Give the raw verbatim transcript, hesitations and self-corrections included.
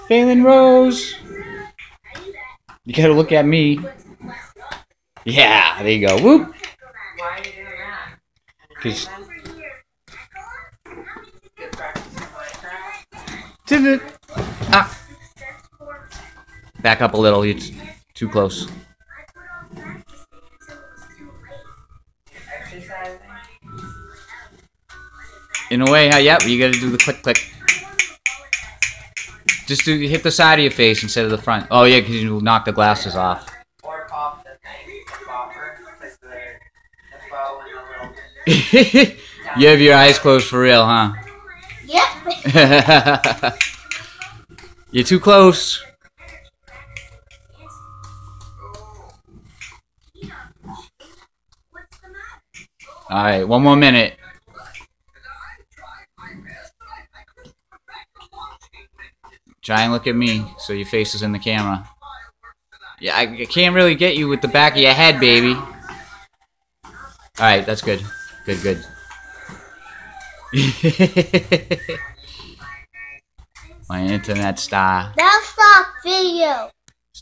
Faioleann Rose. You gotta look at me. Yeah, there you go. Whoop. Why are you doing that? Because. Good practice in Minecraft. Ah. Back up a little. It's too close. Exercising. In a way, how? Yep. You gotta do the click click. Just do hit the side of your face instead of the front. Oh yeah, because you knock the glasses off. Or pop the thing, the bopper, because the, the bow and the little... You have your eyes closed for real, huh? Yep. You're too close. Alright, one more minute. Try and look at me so your face is in the camera. Yeah, I can't really get you with the back of your head, baby. Alright, that's good. Good, good. My internet star. Now stop video.